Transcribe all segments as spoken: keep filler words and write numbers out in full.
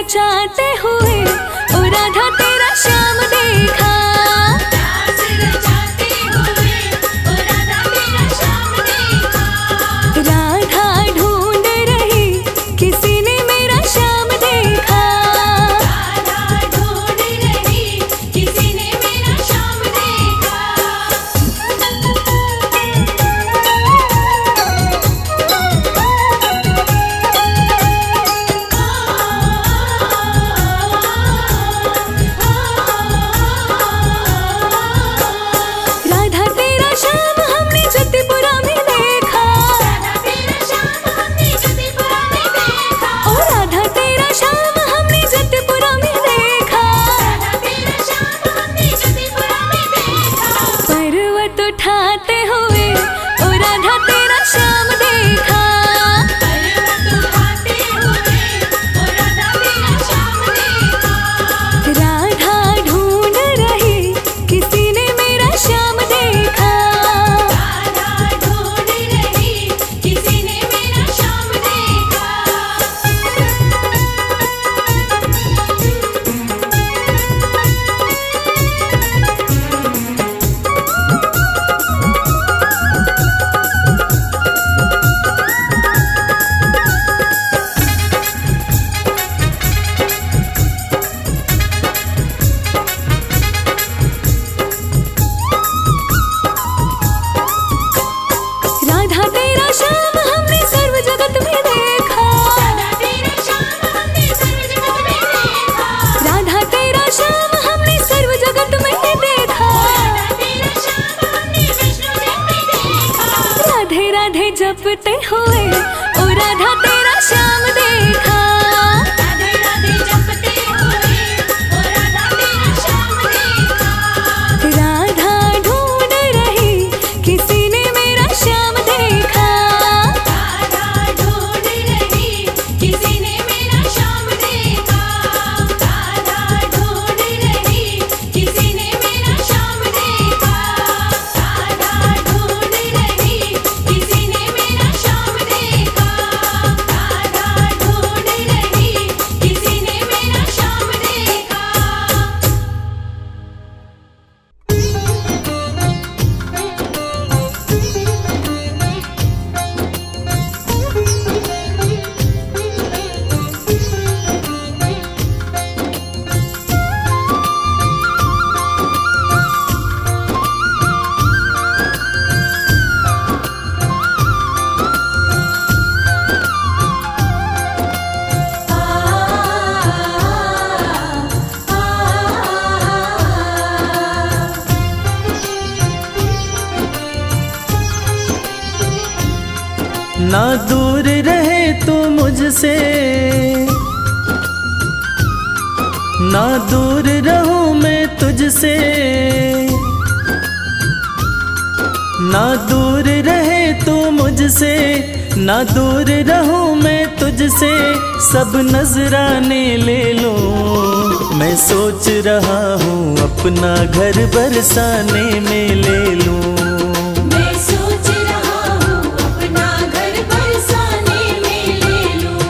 रचाते हुए ओ राधा तेरा श्याम देखा। रास रचाते हुए ओ राधा तेरा श्याम देखा। राधा ढूंढ रही किसी ने मेरा श्याम देखा। राधा ढूंढ रही किसी ने मेरा श्याम देखा। राधा तेरा श्याम हमने ज्योतिपुरा में देखा। राधा तेरा श्याम हमने ज्योतिपुरा में देखा। ओ राधा तेरा श्याम हमने ज्योतिपुरा में देखा। राधा तेरा श्याम हमने ज्योतिपुरा में देखा। पर्वत उठाते हुए ओ राधा तेरा श्याम देखा। पर्वत उठाते हुए ओ राधा तेरा श्याम देखा। राधा ढूंढ रही किसी ने मेरा श्याम देखा। राधा ढूंढ रही किसी ने मेरा श्याम देखा। राधा तेरा श्याम हमने सर्व जगत में देखा। राधा तेरा श्याम हमने सर्व जगत में देखा। राधा तेरा श्याम हमने सर्व जगत में देखा। राधा तेरा श्याम हमने विष्णु जन में देखा। राधे राधे जपते हुए ओ राधा तेरा श्याम देखा। राधे राधे जपते हुए ओ राधा तेरा श्याम देखा। राधा ढूंढ रही किसी ने मेरा श्याम देखा। राधा ढूंढ रही किसी ने मेरा श्याम देखा। राधा ढूंढ रही किसी ने मेरा श्याम देखा। राधा ढूंढ रही किसी ने मेरा श्याम देखा। राधा ढूंढ रही किसी ने मेरा श्याम देखा। ना दूर रहे तू मुझसे, ना दूर रहूं मैं तुझसे। ना दूर रहे तू मुझसे, ना दूर रहूं मैं तुझसे। सब नजराने ले लो, मैं सोच रहा हूँ अपना घर बरसाने में ले लूं। मैं सोच रहा हूँ अपना घर बरसाने में ले लूं।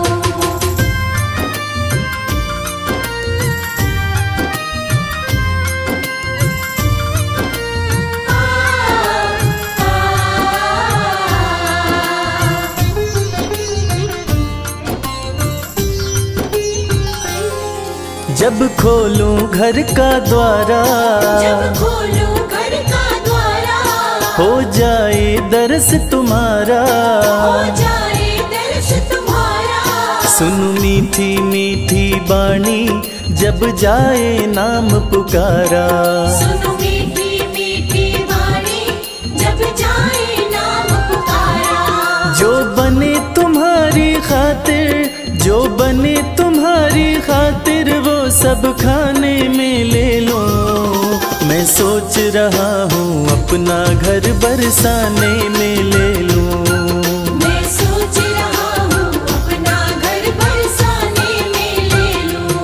जब खोलूं घर का द्वारा, जब खोलूं घर का द्वारा, हो जाए दर्श तुम्हारा, हो जाए दर्श तुम्हारा। सुनु मीठी मीठी बाणी जब जाए नाम पुकारा। सुनो मीठी मीठी वाणी जब जाए नाम पुकारा। जो बने तुम्हारी खातिर, जो बने तुम्हारी खातिर, वो सब खाने में ले लो। मैं सोच रहा हूँ अपना घर बरसाने में ले लूं। मैं सोच रहा हूँ अपना घर बरसाने में ले लूं।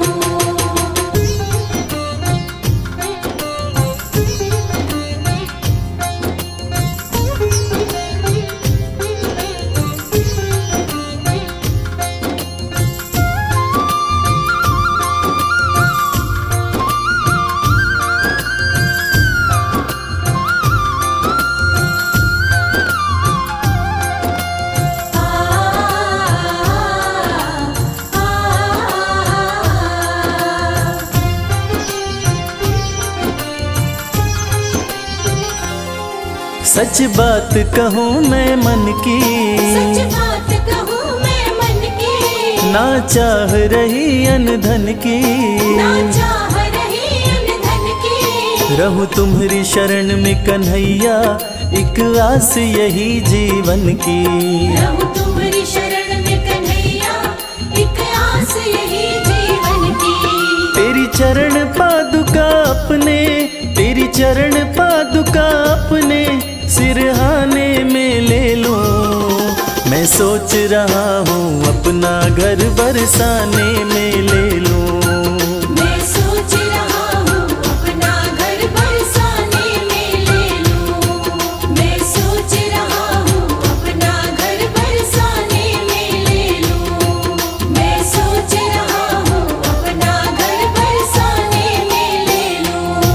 सच बात कहूँ मैं मन की, सच बात कहूँ मैं मन की, ना चाह रही अन धन की, ना चाह रही अन धन की। रहूं तुम्हारी शरण में कन्हैया, एक आस यही जीवन की। रहूं तुम्हारी शरण में कन्हैया, एक आस यही जीवन की। तेरी चरण पादुका अपने, तेरी चरण पादुका अपने सिरहाने में ले लूं। मैं सोच रहा हूँ अपना घर बरसाने में ले लूं। मैं सोच रहा हूँ अपना घर बरसाने में ले लूं। मैं सोच रहा हूँ अपना घर बरसाने में ले लूं। मैं सोच रहा हूँ अपना घर बरसाने में ले लूं।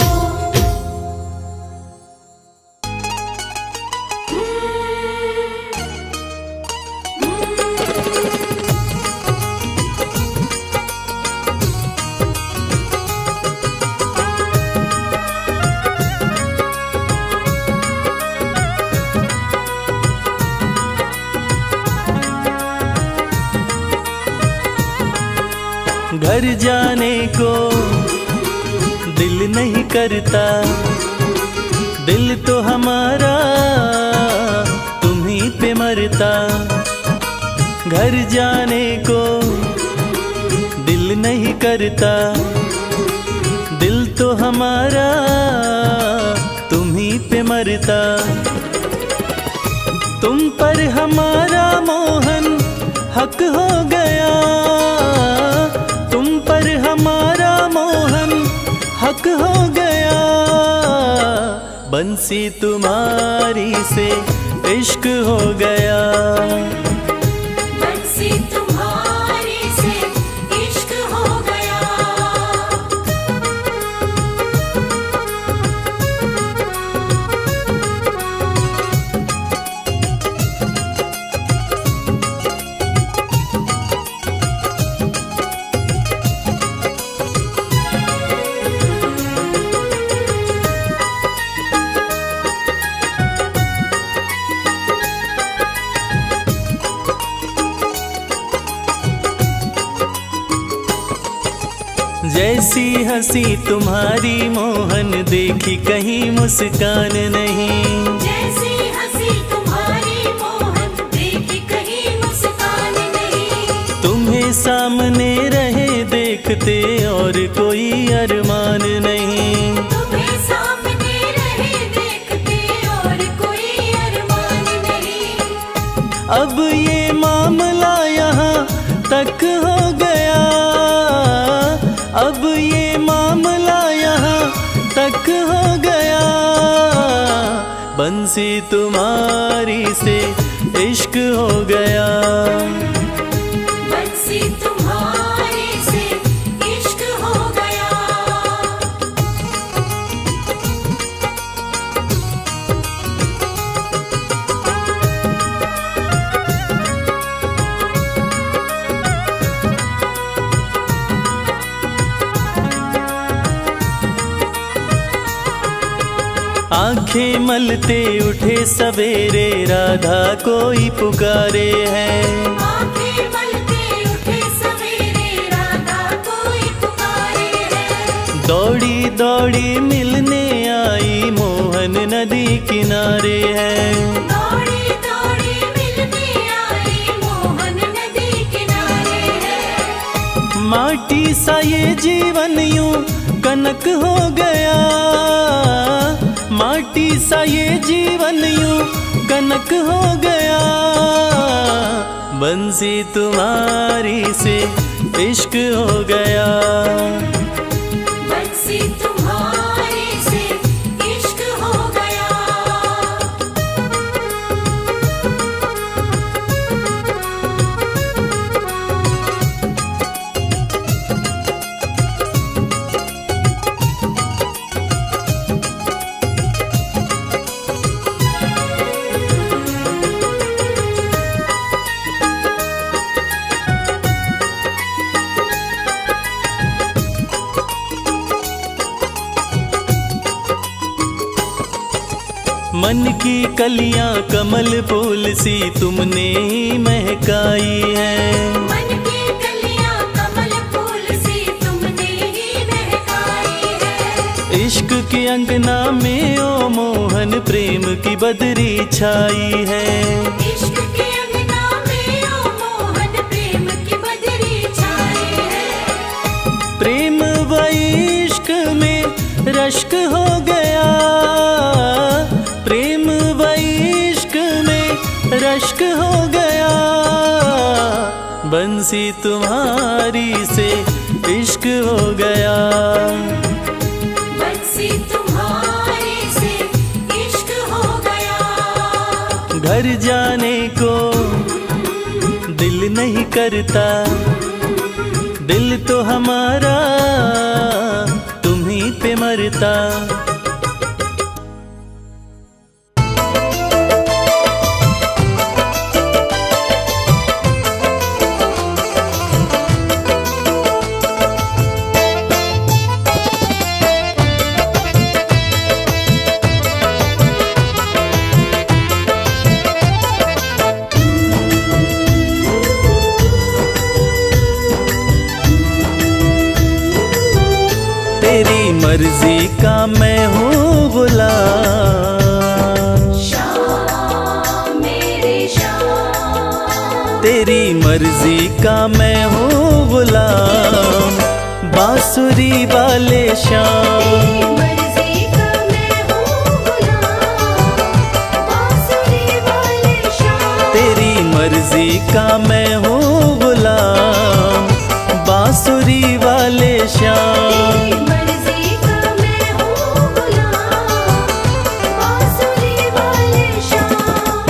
घर जाने को दिल नहीं करता, दिल तो हमारा तुम्हीं पे मरता। घर जाने को दिल नहीं करता, दिल तो हमारा तुम्हीं पे मरता। तुम पर हमारा मोहन हक हो गया, तुम पर हमारा मोहन हक हो गया। बंसी तुम्हारी से इश्क हो गया, बंसी तुम्हारी से इश्क हो गया। जैसी हंसी तुम्हारी मोहन देखी कहीं मुस्कान नहीं। जैसी हंसी तुम्हारी मोहन देखी कहीं मुस्कान नहीं। तुम्हें सामने रहे देखते और कोई अरमान नहीं। तुम्हें सामने रहे देखते और कोई अरमान नहीं। अब ये मामला यहाँ तक हो गया, अब ये मामला यहाँ तक हो गया। बंसी तुम्हारी से इश्क हो गया, बंसी तुम्हारी से इश्क हो गया। आंखें मलते उठे सवेरे राधा कोई पुकारे है। आंखें मलते उठे सवेरे राधा कोई पुकारे है। दौड़ी दौड़ी मिलने आई मोहन नदी किनारे है। दौड़ी दौड़ी मिलने आई मोहन नदी किनारे है। माटी सा ये जीवन यूं कनक हो गया, माटी सा ये जीवन यूं कनक हो गया। बंसी तुम्हारी से इश्क हो गया, बंसी तुम्हारी से इश्क हो गया। की कलियां कमल फूल सी तुमने ही महकाई है। मन की कलियां कमल फूल सी तुमने ही महकाई है। इश्क के अंगना में ओ मोहन प्रेम की बदरी छाई है। इश्क के अंगना में ओ मोहन प्रेम की बदरी छाई है। प्रेम व इश्क में रश्क हो गया, प्रेम व इश्क में रश्क हो गया। बंसी तुम्हारी से इश्क हो गया, बंसी तुम्हारी से इश्क हो गया। घर जाने को दिल नहीं करता, दिल तो हमारा तुम्हीं पे मरता। तेरी मर्जी का मैं हूँ गुलाम, शाम मेरे शाम। तेरी मर्जी का मैं हूँ गुलाम, बांसुरी वाले श्याम। तेरी मर्जी का मैं हूँ गुलाम, बांसुरी वाले श्याम। तेरी मर्जी का मैं हूँ गुलाम, बांसुरी वाले श्याम। तेरी मर्जी का मैं हूँ गुलाम, बांसुरी वाले श्याम।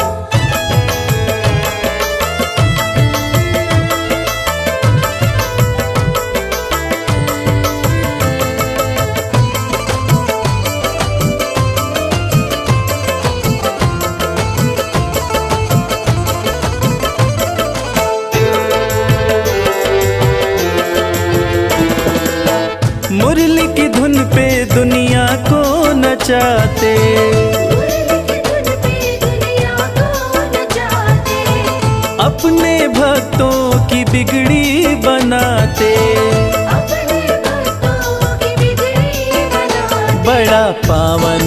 मुरली की धुन पे दुनिया को नचाते, मुरली की धुन पे दुनिया को नचाते। अपने भक्तों की बिगड़ी बनाते। अपने भक्तों की बिगड़ी बनाते। बड़ा पावन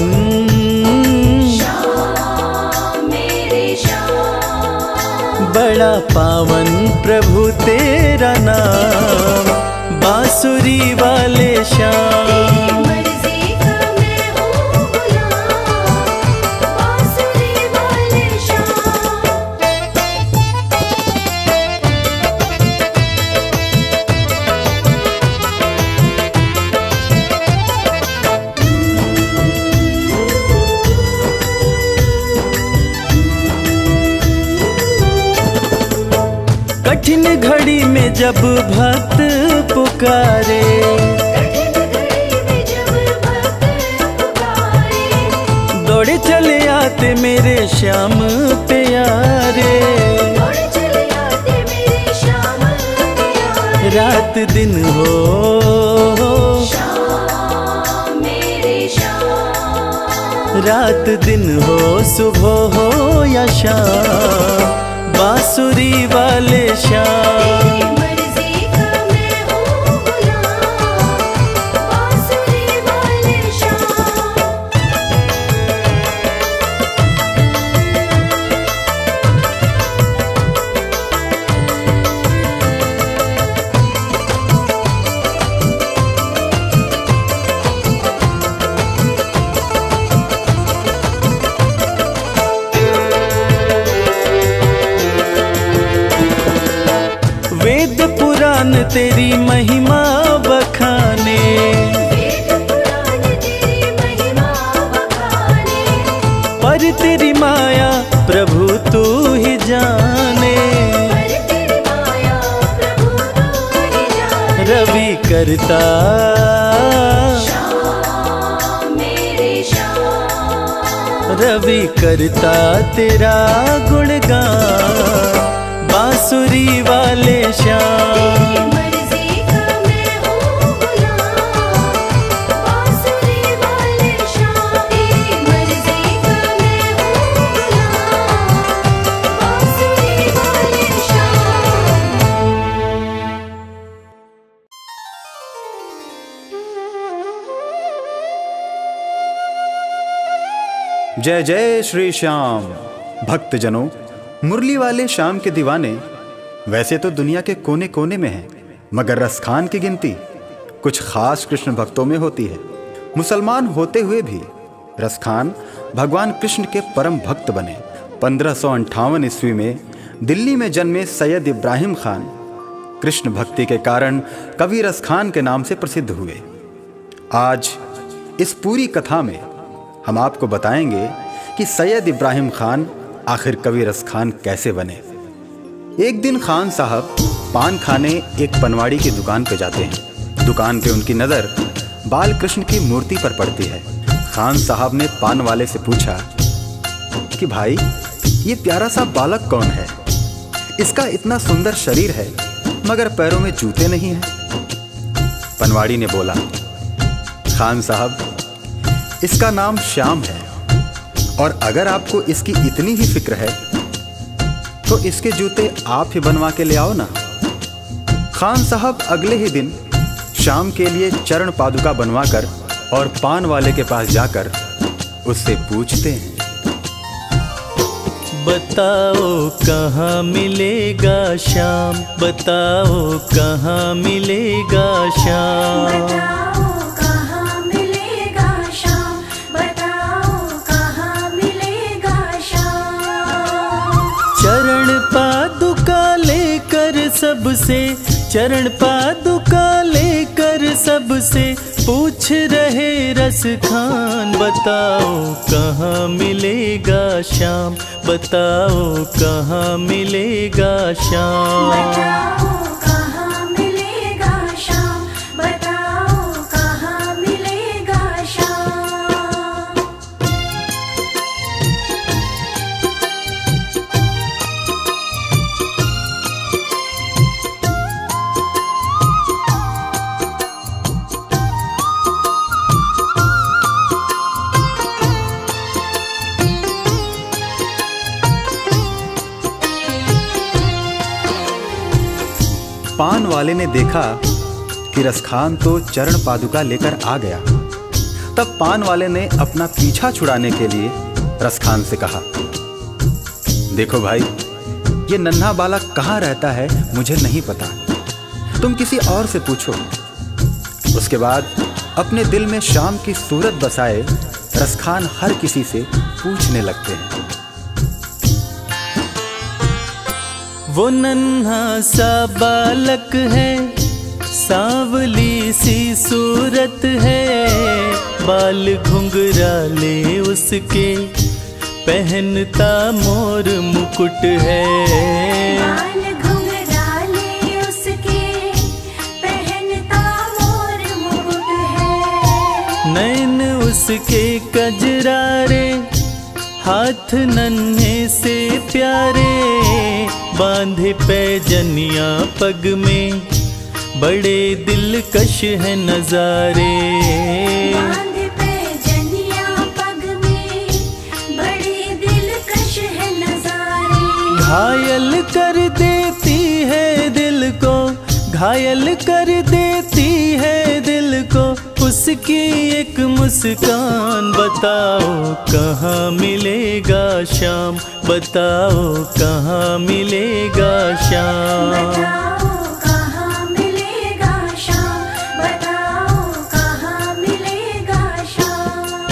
शाम मेरे शाम। बड़ा पावन प्रभु तेरा नाम, बांसुरी वाले श्याम। तेरी मर्जी का मैं हूँ गुलाम, बांसुरी वाले श्याम। कठिन घड़ी में जब भक्त पुकारे, कठिन घड़ी में जब भक्त पुकारे। दौड़े चले आते मेरे श्याम प्यारे। दौड़ चले आते मेरे श्याम प्यारे। रात दिन हो शाम मेरे शाम। रात दिन हो सुबह हो या शाम, बांसुरी वाले श्याम। तेरी मर्जी का मैं हूँ गुलाम, बांसुरी वाले श्याम। वेद पुराण तेरी महिमा बखाने, वेद पुराण तेरी महिमा बखाने। पर तेरी माया प्रभु तू ही जाने। पर तेरी माया प्रभु तू ही जाने। रवि करता शाम मेरे शाम। रवि करता तेरा गुणगान, बांसुरी वाले श्याम। तेरी मर्जी का मैं हूँ गुलाम, बांसुरी वाले श्याम। तेरी मर्जी का मैं हूँ जय जय श्री श्याम। भक्तजनों, मुरली वाले श्याम के दीवाने वैसे तो दुनिया के कोने कोने में हैं, मगर रसखान की गिनती कुछ खास कृष्ण भक्तों में होती है। मुसलमान होते हुए भी रसखान भगवान कृष्ण के परम भक्त बने। पंद्रह सौ अंठावन ईस्वी में दिल्ली में जन्मे सैयद इब्राहिम खान कृष्ण भक्ति के कारण कवि रसखान के नाम से प्रसिद्ध हुए। आज इस पूरी कथा में हम आपको बताएंगे कि सैयद इब्राहिम खान आखिर कवि रसखान कैसे बने। एक दिन खान साहब पान खाने एक पनवाड़ी की दुकान पर जाते हैं। दुकान पे उनकी नज़र बाल कृष्ण की मूर्ति पर पड़ती है। खान साहब ने पान वाले से पूछा कि भाई, ये प्यारा सा बालक कौन है? इसका इतना सुंदर शरीर है मगर पैरों में जूते नहीं हैं। पनवाड़ी ने बोला, खान साहब, इसका नाम श्याम है और अगर आपको इसकी इतनी ही फिक्र है तो इसके जूते आप ही बनवा के ले आओ ना। खान साहब अगले ही दिन श्याम के लिए चरण पादुका बनवाकर और पान वाले के पास जाकर उससे पूछते हैं, बताओ कहाँ मिलेगा श्याम, बताओ कहाँ मिलेगा श्याम। बताओ कहाँ मिलेगा श्याम, बताओ कहाँ मिलेगा श्याम। चरण पादुका लेकर सबसे, चरण पादुका लेकर सबसे पूछ रहे रसखान, बताओ कहाँ मिलेगा श्याम, बताओ कहाँ मिलेगा श्याम। बताओ कहाँ मिलेगा श्याम, बताओ कहाँ मिलेगा श्याम। पान वाले ने देखा कि रसखान तो चरण पादुका लेकर आ गया। तब पान वाले ने अपना पीछा छुड़ाने के लिए रसखान से कहा, देखो भाई, ये नन्हा बालक कहाँ रहता है मुझे नहीं पता, तुम किसी और से पूछो। उसके बाद अपने दिल में श्याम की सूरत बसाए रसखान हर किसी से पूछने लगते हैं। वो नन्हा सा बालक है, सांवली सी सूरत है, बाल घुंघराले उसके, पहनता मोर मुकुट है। बाल घुंघराले उसके, पहनता मोर मुकुट है। नैन उसके कजरारे, हाथ नन्हे से प्यारे, बांधे पैजनिया पग में, बड़े दिलकश है नजारे। बांधे पैजनिया पग में, बड़े दिलकश है नजारे। घायल कर देती है दिल को, घायल कर देती है दिल को उसकी एक मुस्कान, बताओ कहाँ मिलेगा श्याम, बताओ कहाँ मिलेगा श्याम। बताओ कहाँ मिलेगा श्याम, बताओ कहाँ मिलेगा श्याम।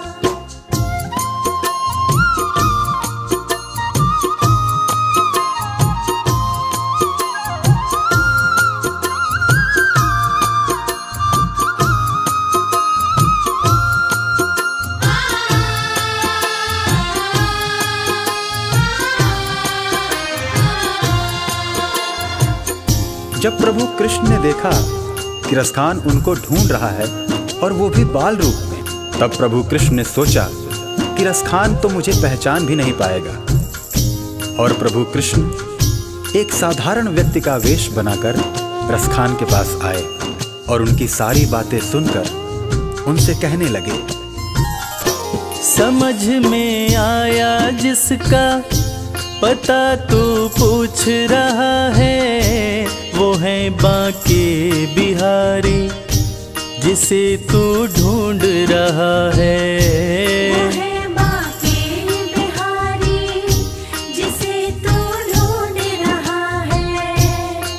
जब प्रभु कृष्ण ने देखा कि रसखान उनको ढूंढ रहा है और वो भी बाल रूप में, तब प्रभु कृष्ण ने सोचा कि रसखान तो मुझे पहचान भी नहीं पाएगा। और प्रभु कृष्ण एक साधारण व्यक्ति का वेश बनाकर रसखान के पास आए और उनकी सारी बातें सुनकर उनसे कहने लगे, समझ में आया जिसका पता तू पूछ रहा है, वो है बांके बिहारी जिसे तू ढूंढ रहा है। वो है बांके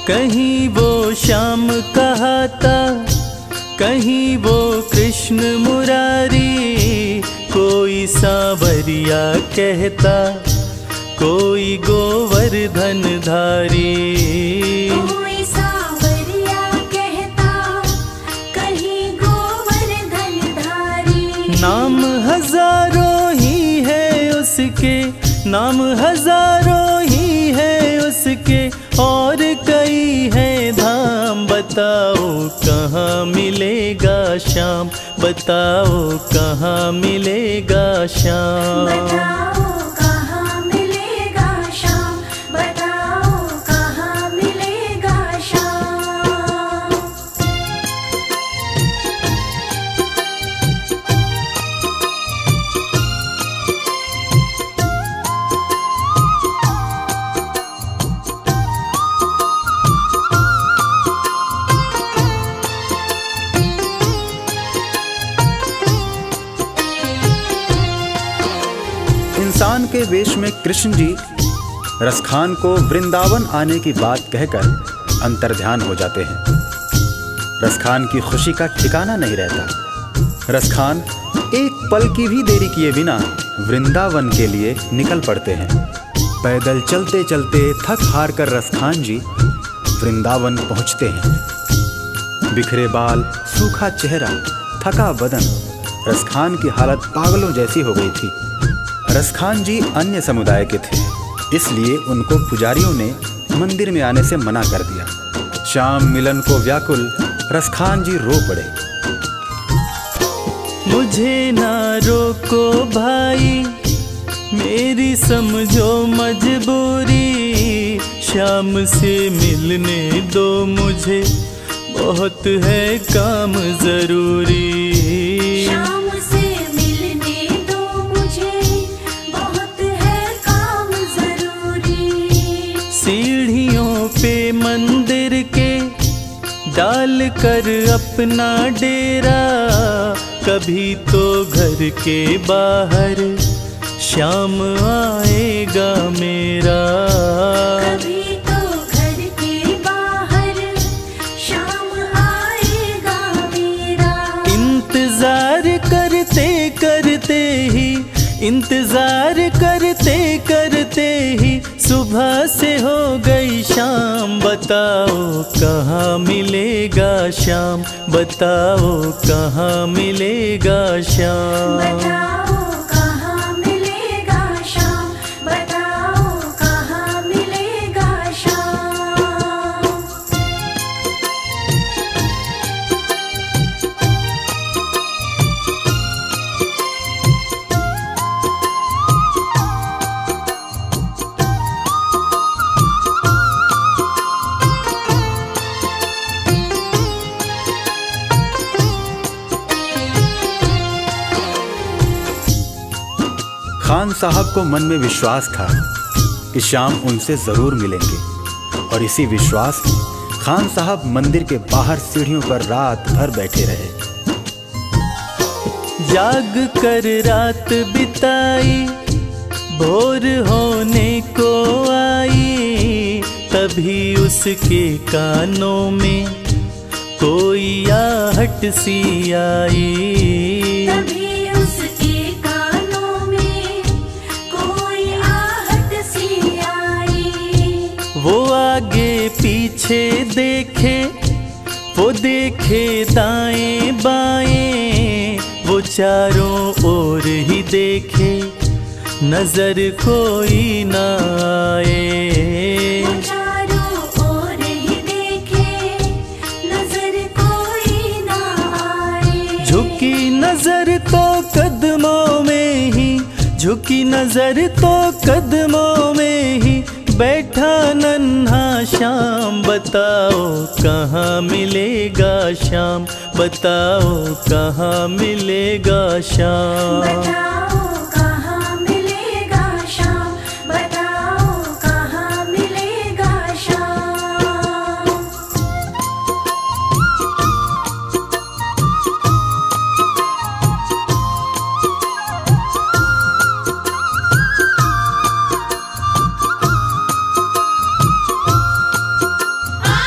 कहीं वो श्याम कहाता, कहीं वो कृष्ण मुरारी। कोई सांवरिया कहता, कोई गोवर्धन धारी। कोई सांवरिया कहता, कहीं गोवर्धन धारी। नाम हजारों ही है उसके, नाम हजारों ही है उसके, और कई है धाम। बताओ कहाँ मिलेगा श्याम, बताओ कहाँ मिलेगा श्याम। बताओ कहाँ मिलेगा श्याम, बताओ कहाँ मिलेगा श्याम। इंसान के वेश में कृष्ण जी रसखान को वृंदावन आने की बात कहकर अंतर्ध्यान हो जाते हैं। रसखान की खुशी का ठिकाना नहीं रहता। रसखान एक पल की भी देरी किए बिना वृंदावन के लिए निकल पड़ते हैं। पैदल चलते चलते थक हार कर रसखान जी वृंदावन पहुंचते हैं। बिखरे बाल, सूखा चेहरा, थका बदन, रसखान की हालत पागलों जैसी हो गई थी। रसखान जी अन्य समुदाय के थे, इसलिए उनको पुजारियों ने मंदिर में आने से मना कर दिया। श्याम मिलन को व्याकुल रसखान जी रो पड़े। मुझे ना रोको भाई, मेरी समझो मजबूरी। श्याम से मिलने दो मुझे, बहुत है काम जरूरी। श्याम से मिलने दो मुझे, बहुत है काम जरूरी। सीढ़ियों पे मंदिर के डाल कर अपना डेरा, कभी तो घर के बाहर श्याम आएगा मेरा। कभी तो घर के बाहर श्याम आएगा मेरा। इंतजार करते करते ही, इंतजार करते करते ही सुबह से हो गई शाम। बताओ कहाँ मिलेगा श्याम, बताओ कहाँ मिलेगा श्याम। बताओ कहाँ मिलेगा श्याम, बताओ कहाँ मिलेगा श्याम। खान साहब को मन में विश्वास था कि श्याम उनसे जरूर मिलेंगे, और इसी विश्वास में खान साहब मंदिर के बाहर सीढ़ियों पर रात भर बैठे रहे। जाग कर रात बिताई, भोर होने को आई, तभी उसके कानों में कोई आहट सी आई। तभी उसके कानों में कोई आहट सी आई। वो आगे पीछे देखे, वो देखे दाएं बाएं, वो चारों ओर ही देखे, नजर कोई ना आए। वो चारों ओर ही देखे, नजर कोई ना आए। झुकी नजर तो कदमों में ही, झुकी नजर तो कदमों में ही बैठा नन्हा श्याम। बताओ कहाँ मिलेगा श्याम, बताओ कहाँ मिलेगा श्याम। बताओ कहाँ मिलेगा श्याम, बताओ कहाँ मिलेगा श्याम। आ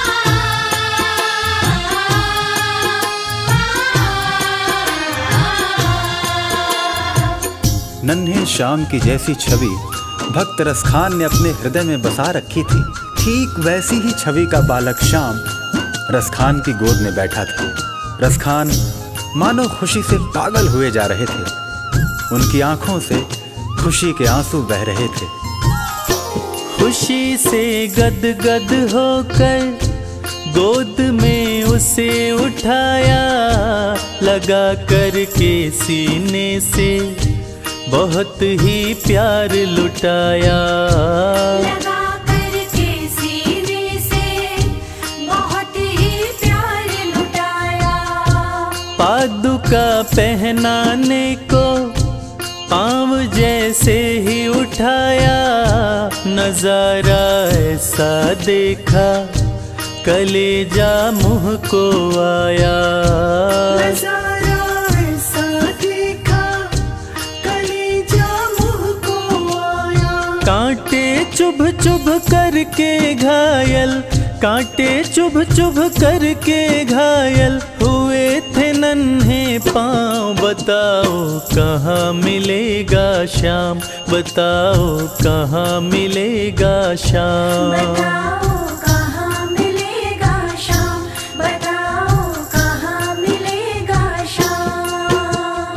श्याम की जैसी छवि भक्त रसखान ने अपने हृदय में बसा रखी थी, ठीक वैसी ही छवि का बालक श्याम रसखान की गोद में बैठा था। रसखान मानो खुशी से पागल हुए जा रहे थे। उनकी आंखों से खुशी के आंसू बह रहे थे। खुशी से गदगद होकर गोद में उसे उठाया, लगा कर के सीने से बहुत ही प्यार लुटाया। लगा कर के सीने से बहुत ही प्यार लुटाया। पादुका पहनाने को पाँव जैसे ही उठाया, नजारा ऐसा देखा कलेजा मुँह को आया। नजारा ऐसा देखा कलेजा मुँह को आया। कांटे चुभ चुभ करके घायल, कांटे चुभ चुभ करके घायल हुए थे नन्हे पाँव। बताओ कहाँ मिलेगा श्याम, बताओ कहाँ मिलेगा श्याम। बताओ कहाँ मिलेगा श्याम, बताओ कहाँ मिलेगा श्याम।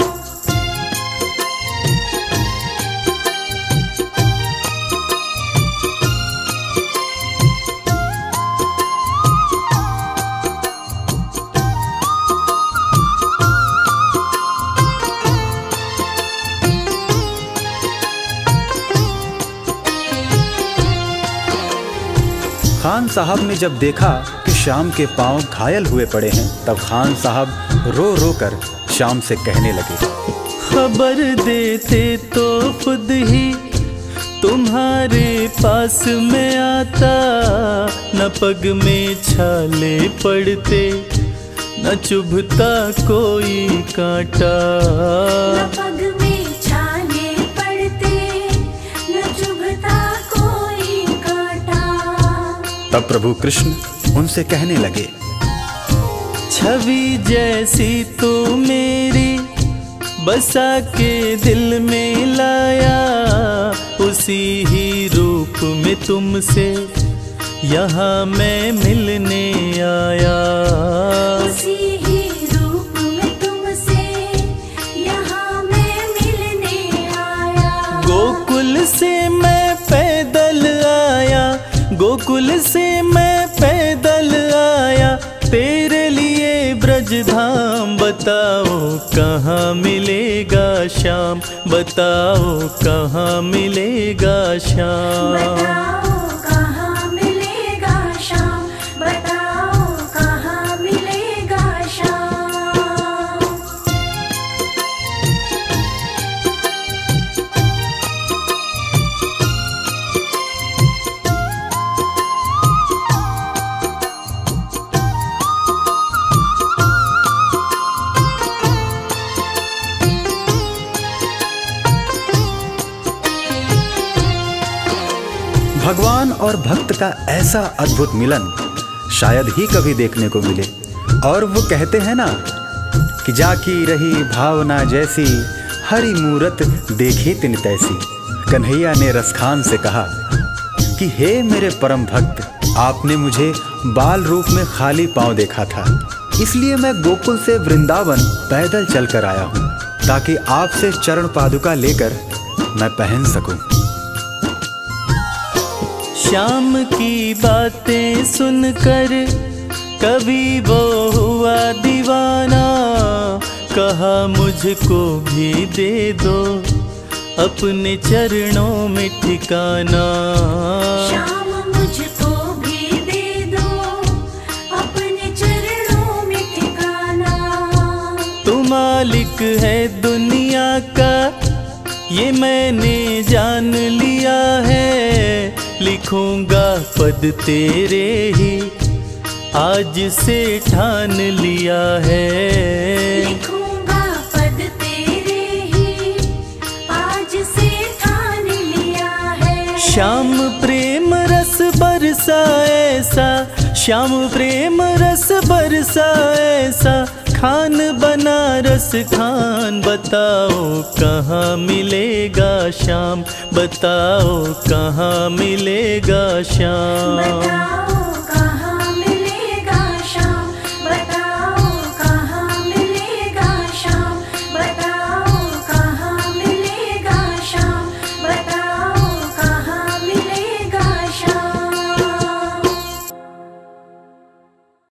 खान साहब ने जब देखा कि श्याम के पांव घायल हुए पड़े हैं, तब खान साहब रो रो कर श्याम से कहने लगे, खबर देते तो खुद ही तुम्हारे पास में आता। न पग में छाले पड़ते, न चुभता कोई कांटा। न पग में छाले पड़ते, न चुभता कोई कांटा। तब प्रभु कृष्ण उनसे कहने लगे, छवि जैसी तू मेरी बसा के दिल में लाया, उसी ही रूप में तुमसे यहाँ मैं मिलने आया। उसी ही रूप में तुमसे यहाँ मैं मिलने आया। गोकुल से मैं पैदल आया, गोकुल से मैं पैदल आया, तेरे लिए ब्रज धाम। बताओ कहाँ मिलेगा श्याम, बताओ कहाँ मिलेगा श्याम। बताओ कहाँ मिलेगा श्याम, बताओ कहाँ मिलेगा श्याम। भगवान और भक्त का ऐसा अद्भुत मिलन शायद ही कभी देखने को मिले। और वो कहते हैं ना कि जाकी रही भावना जैसी, हरी मूरत देखी तिन तैसी। कन्हैया ने रसखान से कहा कि हे मेरे परम भक्त, आपने मुझे बाल रूप में खाली पांव देखा था, इसलिए मैं गोकुल से वृंदावन पैदल चलकर आया हूँ, ताकि आपसे चरण पादुका लेकर मैं पहन सकूं। श्याम की बातें सुनकर कभी वो हुआ दीवाना, कहा मुझको भी दे दो अपने चरणों में ठिकाना। श्याम मुझको भी दे दो अपने चरणों में ठिकाना। तू मालिक है दुनिया का ये मैंने जान लिया है, लिखूंगा पद तेरे ही आज से ठान लिया है। लिखूंगा पद तेरे ही आज से ठान लिया है। श्याम प्रेम रस बरसा ऐसा, श्याम प्रेम रस बरसा ऐसा, खान बनारस खान, बताओ कहाँ मिलेगा श्याम, बताओ कहाँ मिलेगा श्याम। बताओ